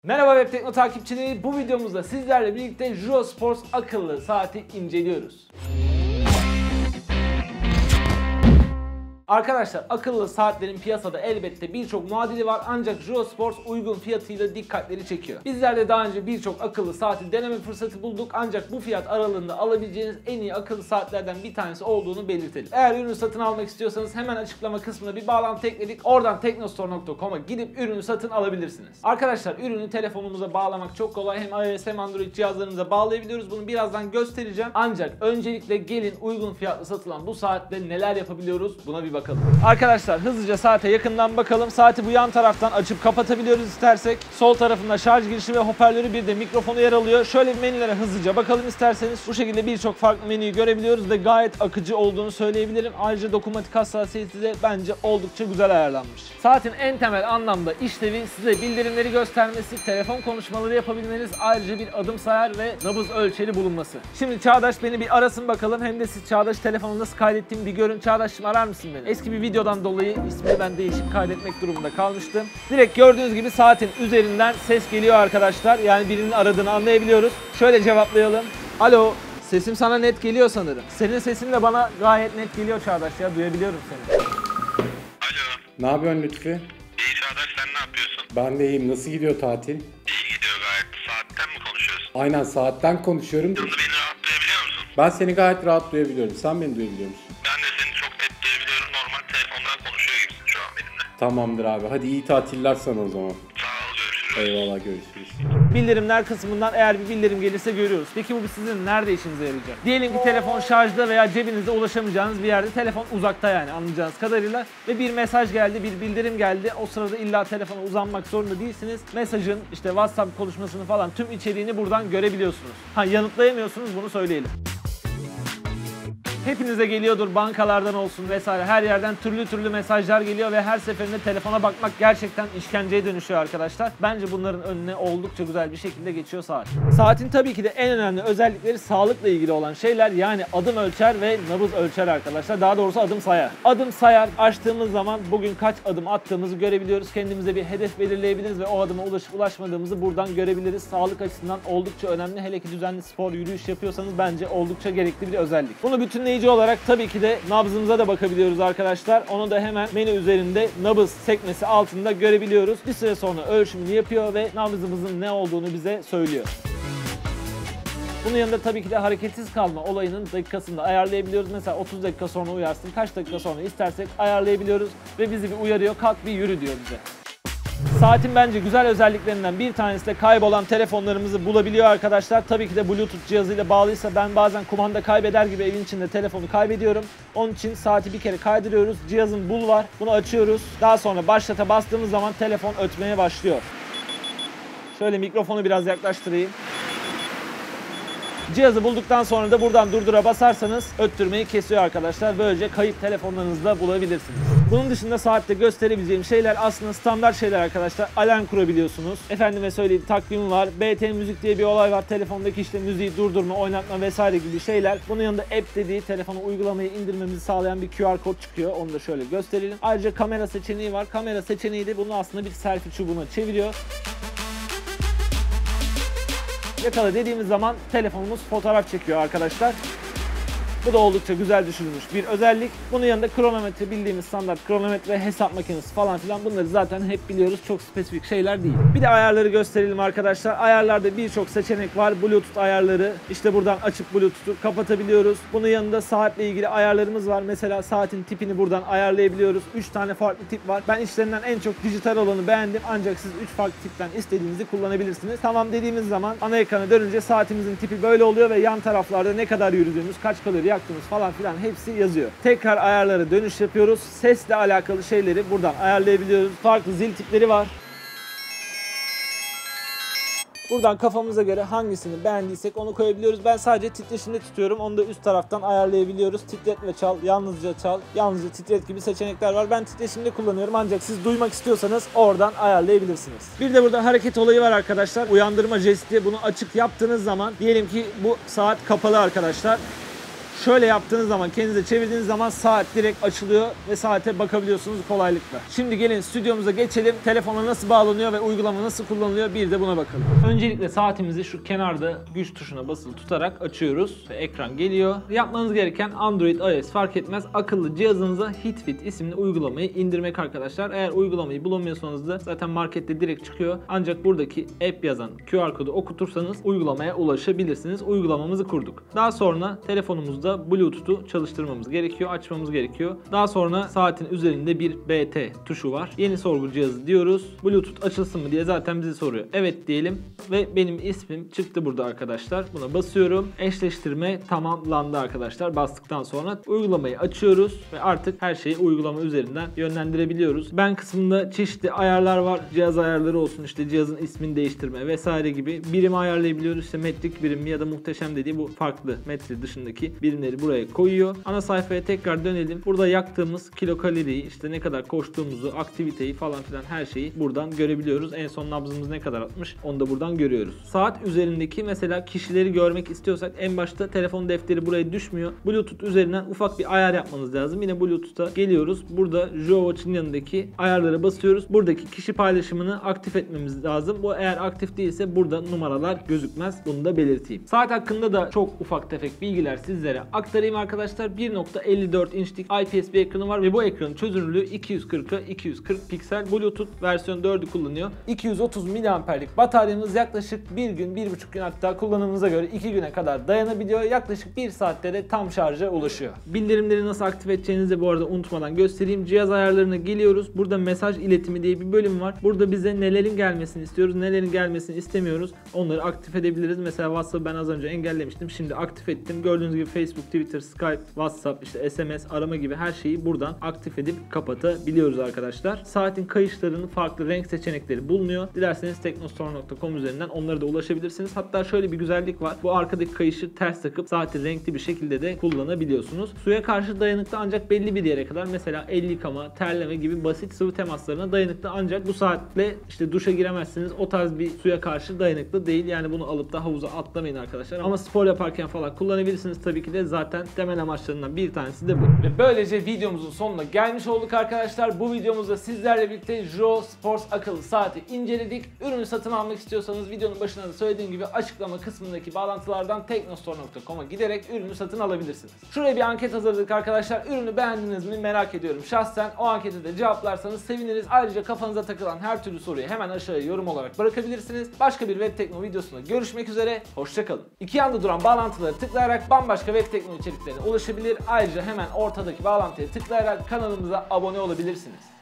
Merhaba Web Tekno takipçileri, bu videomuzda sizlerle birlikte Jurosports akıllı saati inceliyoruz. Arkadaşlar, akıllı saatlerin piyasada elbette birçok muadili var, ancak Jurosports uygun fiyatıyla dikkatleri çekiyor. Bizler de daha önce birçok akıllı saati deneme fırsatı bulduk, ancak bu fiyat aralığında alabileceğiniz en iyi akıllı saatlerden bir tanesi olduğunu belirtelim. Eğer ürünü satın almak istiyorsanız hemen açıklama kısmına bir bağlantı ekledik. Oradan teknostore.com'a gidip ürünü satın alabilirsiniz. Arkadaşlar, ürünü telefonumuza bağlamak çok kolay. Hem iOS hem Android cihazlarımıza bağlayabiliyoruz. Bunu birazdan göstereceğim. Ancak öncelikle gelin uygun fiyatlı satılan bu saatte neler yapabiliyoruz buna bir bakalım. Arkadaşlar, hızlıca saate yakından bakalım. Saati bu yan taraftan açıp kapatabiliyoruz istersek. Sol tarafında şarj girişi ve hoparlörü, bir de mikrofonu yer alıyor. Şöyle bir menülere hızlıca bakalım isterseniz. Bu şekilde birçok farklı menüyü görebiliyoruz ve gayet akıcı olduğunu söyleyebilirim. Ayrıca dokunmatik hassasiyeti de bence oldukça güzel ayarlanmış. Saatin en temel anlamda işlevi size bildirimleri göstermesi, telefon konuşmaları yapabilmeniz, ayrıca bir adım sayar ve nabız ölçeri bulunması. Şimdi Çağdaş beni bir arasın bakalım. Hem de siz Çağdaş telefonu nasıl kaydettiğimi bir görün. Çağdaş'cığım, arar mısın beni? Eski bir videodan dolayı ismini ben değişik kaydetmek durumunda kalmıştım. Direkt gördüğünüz gibi saatin üzerinden ses geliyor arkadaşlar. Yani birinin aradığını anlayabiliyoruz. Şöyle cevaplayalım. Alo. Sesim sana net geliyor sanırım. Senin sesin de bana gayet net geliyor Çağdaş ya. Duyabiliyorum seni. Alo. Ne yapıyorsun Lütfi? İyi Çağdaş, sen ne yapıyorsun? Ben de iyiyim. Nasıl gidiyor tatil? İyi gidiyor gayet. Saatten mi konuşuyorsun? Aynen, saatten konuşuyorum. Yanında beni rahat duyabiliyor musun? Ben seni gayet rahat duyabiliyorum. Sen beni duyabiliyor musun? Ben de seni çok net duyabiliyorum. Normal telefondan konuşuyor gibisin şu an benimle. Tamamdır abi. Hadi iyi tatiller sana o zaman. Sağ ol, görüşürüz. Eyvallah, görüşürüz. Bildirimler kısmından eğer bir bildirim gelirse görüyoruz. Peki bu sizin nerede işinize yarayacak? Diyelim ki telefon şarjda veya cebinizde ulaşamayacağınız bir yerde, telefon uzakta yani anlayacağınız kadarıyla, ve bir mesaj geldi, bir bildirim geldi. O sırada illa telefona uzanmak zorunda değilsiniz. Mesajın işte WhatsApp konuşmasını falan tüm içeriğini buradan görebiliyorsunuz. Yanıtlayamıyorsunuz, bunu söyleyelim. Hepinize geliyordur, bankalardan olsun vesaire, her yerden türlü mesajlar geliyor ve her seferinde telefona bakmak gerçekten işkenceye dönüşüyor arkadaşlar. Bence bunların önüne oldukça güzel bir şekilde geçiyor saat. Saatin tabii ki de en önemli özellikleri sağlıkla ilgili olan şeyler, yani adım ölçer ve nabız ölçer arkadaşlar. Daha doğrusu adım sayar. Adım sayar, açtığımız zaman bugün kaç adım attığımızı görebiliyoruz. Kendimize bir hedef belirleyebiliriz ve o adıma ulaşıp ulaşmadığımızı buradan görebiliriz. Sağlık açısından oldukça önemli. Hele ki düzenli spor, yürüyüş yapıyorsanız bence oldukça gerekli bir özellik. Bunu bütünleyici olarak tabii ki de nabzımıza da bakabiliyoruz arkadaşlar. Onu da hemen menü üzerinde nabız sekmesi altında görebiliyoruz. Bir süre sonra ölçümünü yapıyor ve nabzımızın ne olduğunu bize söylüyor. Bunun yanında tabii ki de hareketsiz kalma olayının dakikasını da ayarlayabiliyoruz. Mesela 30 dakika sonra uyarsın, kaç dakika sonra istersek ayarlayabiliyoruz ve bizi bir uyarıyor, kalk bir yürü diyor bize. Saatin bence güzel özelliklerinden bir tanesi de kaybolan telefonlarımızı bulabiliyor arkadaşlar. Tabii ki de Bluetooth cihazıyla bağlıysa ben bazen kumanda kaybeder gibi evin içinde telefonu kaybediyorum. Onun için saati bir kere kaydırıyoruz. Cihazın bul var. Bunu açıyoruz. Daha sonra başlata bastığımız zaman telefon ötmeye başlıyor. Şöyle mikrofonu biraz yaklaştırayım. Cihazı bulduktan sonra da buradan durdura basarsanız öttürmeyi kesiyor arkadaşlar. Böylece kayıp telefonlarınızda bulabilirsiniz. Bunun dışında saatte gösterebileceğim şeyler aslında standart şeyler arkadaşlar. Alarm kurabiliyorsunuz. Efendime söyleyeyim, takvim var. BT müzik diye bir olay var. Telefondaki işte müziği durdurma, oynatma vesaire gibi şeyler. Bunun yanında app dediği, telefona uygulamayı indirmemizi sağlayan bir QR kod çıkıyor. Onu da şöyle gösterelim. Ayrıca kamera seçeneği var. Kamera seçeneği de bunu aslında bir selfie çubuğuna çeviriyor. Yakala dediğimiz zaman telefonumuz fotoğraf çekiyor arkadaşlar. Bu da oldukça güzel düşünülmüş bir özellik. Bunun yanında kronometre, bildiğimiz standart kronometre, hesap makinesi falan filan, bunları zaten hep biliyoruz. Çok spesifik şeyler değil. Bir de ayarları gösterelim arkadaşlar. Ayarlarda birçok seçenek var. Bluetooth ayarları. İşte buradan açıp Bluetooth'u kapatabiliyoruz. Bunun yanında saatle ilgili ayarlarımız var. Mesela saatin tipini buradan ayarlayabiliyoruz. 3 tane farklı tip var. Ben içlerinden en çok dijital olanı beğendim. Ancak siz 3 farklı tipten istediğinizi kullanabilirsiniz. Tamam dediğimiz zaman ana ekrana dönünce saatimizin tipi böyle oluyor ve yan taraflarda ne kadar yürüdüğümüz, kaç kalori yaktığımız falan filan hepsi yazıyor. Tekrar ayarlara dönüş yapıyoruz. Sesle alakalı şeyleri buradan ayarlayabiliyoruz. Farklı zil tipleri var. Buradan kafamıza göre hangisini beğendiysek onu koyabiliyoruz. Ben sadece titreşimde tutuyorum. Onu da üst taraftan ayarlayabiliyoruz. Titret ve çal, yalnızca titret gibi seçenekler var. Ben titreşimde kullanıyorum, ancak siz duymak istiyorsanız oradan ayarlayabilirsiniz. Bir de burada hareket olayı var arkadaşlar. Uyandırma jesti. Bunu açık yaptığınız zaman, diyelim ki bu saat kapalı arkadaşlar. Şöyle yaptığınız zaman, kendinize çevirdiğiniz zaman saat direkt açılıyor ve saate bakabiliyorsunuz kolaylıkla. Şimdi gelin stüdyomuza geçelim. Telefona nasıl bağlanıyor ve uygulama nasıl kullanılıyor bir de buna bakalım. Öncelikle saatimizi şu kenarda güç tuşuna basılı tutarak açıyoruz ve ekran geliyor. Yapmanız gereken Android, iOS fark etmez. Akıllı cihazınıza HitFit isimli uygulamayı indirmek arkadaşlar. Eğer uygulamayı bulamıyorsanız da zaten markette direkt çıkıyor. Ancak buradaki app yazan QR kodu okutursanız uygulamaya ulaşabilirsiniz. Uygulamamızı kurduk. Daha sonra telefonumuzda Bluetooth'u çalıştırmamız gerekiyor, açmamız gerekiyor. Daha sonra saatin üzerinde bir BT tuşu var. Yeni sorgu cihazı diyoruz. Bluetooth açılsın mı diye zaten bizi soruyor. Evet diyelim ve benim ismim çıktı burada arkadaşlar. Buna basıyorum. Eşleştirme tamamlandı arkadaşlar. Bastıktan sonra uygulamayı açıyoruz ve artık her şeyi uygulama üzerinden yönlendirebiliyoruz. Ben kısmında çeşitli ayarlar var. Cihaz ayarları olsun, işte cihazın ismini değiştirme vesaire gibi birimi ayarlayabiliyoruz. İşte metrik birim ya da muhteşem dediği bu farklı metre dışındaki birimleri buraya koyuyor. Ana sayfaya tekrar dönelim. Burada yaktığımız kilokaloriyi, işte ne kadar koştuğumuzu, aktiviteyi falan filan her şeyi buradan görebiliyoruz. En son nabzımız ne kadar atmış onu da buradan görüyoruz. Saat üzerindeki mesela kişileri görmek istiyorsak en başta telefon defteri buraya düşmüyor. Bluetooth üzerinden ufak bir ayar yapmanız lazım. Yine Bluetooth'a geliyoruz. Burada JioWatch'ın yanındaki ayarlara basıyoruz. Buradaki kişi paylaşımını aktif etmemiz lazım. Bu eğer aktif değilse burada numaralar gözükmez. Bunu da belirteyim. Saat hakkında da çok ufak tefek bilgiler sizlere aktarayım arkadaşlar. 1.54 inçlik IPS bir ekranı var ve bu ekranın çözünürlüğü 240'a 240 piksel. Bluetooth versiyon 4'ü kullanıyor. 230 mAh'lik bataryamız yaklaşık 1 gün, 1,5 gün, hatta kullanımınıza göre 2 güne kadar dayanabiliyor. Yaklaşık 1 saatte de tam şarja ulaşıyor. Bildirimleri nasıl aktif edeceğinizi de bu arada unutmadan göstereyim. Cihaz ayarlarına geliyoruz. Burada mesaj iletimi diye bir bölüm var. Burada bize nelerin gelmesini istiyoruz, nelerin gelmesini istemiyoruz. Onları aktif edebiliriz. Mesela WhatsApp'ı ben az önce engellemiştim. Şimdi aktif ettim. Gördüğünüz gibi Facebook, Twitter, Skype, WhatsApp, işte SMS, arama gibi her şeyi buradan aktif edip kapatabiliyoruz arkadaşlar. Saatin kayışlarının farklı renk seçenekleri bulunuyor. Dilerseniz teknostore.com üzerinden onlara da ulaşabilirsiniz. Hatta şöyle bir güzellik var. Bu arkadaki kayışı ters takıp saati renkli bir şekilde de kullanabiliyorsunuz. Suya karşı dayanıklı ancak belli bir yere kadar, mesela el yıkama, terleme gibi basit sıvı temaslarına dayanıklı, ancak bu saatle işte duşa giremezsiniz. O tarz bir suya karşı dayanıklı değil. Yani bunu alıp da havuza atlamayın arkadaşlar. Ama spor yaparken falan kullanabilirsiniz tabii ki de, zaten temel amaçlarından bir tanesi de bu. Ve böylece videomuzun sonuna gelmiş olduk arkadaşlar. Bu videomuzda sizlerle birlikte Jio Sports akıllı saati inceledik. Ürünü satın almak istiyorsanız videonun başında da söylediğim gibi açıklama kısmındaki bağlantılardan teknostore.com'a giderek ürünü satın alabilirsiniz. Şuraya bir anket hazırladık arkadaşlar. Ürünü beğendiniz mi merak ediyorum şahsen. O anketi de cevaplarsanız seviniriz. Ayrıca kafanıza takılan her türlü soruyu hemen aşağıya yorum olarak bırakabilirsiniz. Başka bir web tekno videosunda görüşmek üzere. Hoşçakalın. İki yanda duran bağlantıları tıklayarak bambaşka web tekno içeriklerine ulaşabilir. Ayrıca hemen ortadaki bağlantıya tıklayarak kanalımıza abone olabilirsiniz.